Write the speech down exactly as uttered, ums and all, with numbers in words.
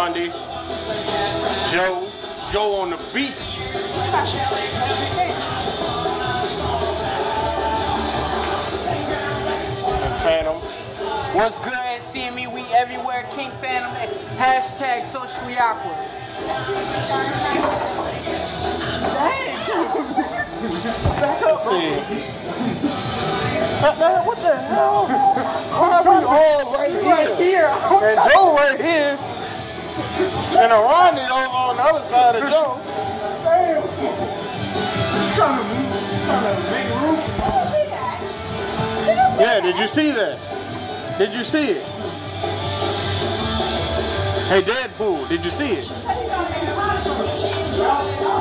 Rondi, Joe, Joe on the beat. And Phantom. What's good? Seeing me, we everywhere. King Phantom. Hashtag socially awkward. Let's see. What the hell? Why are we all right here? Here. And Joe right here. And Rondi over on the other side of Joe. Damn. Trying to, trying to make room. Yeah, did you see that? Did you see it? Hey, Deadpool, did you see it?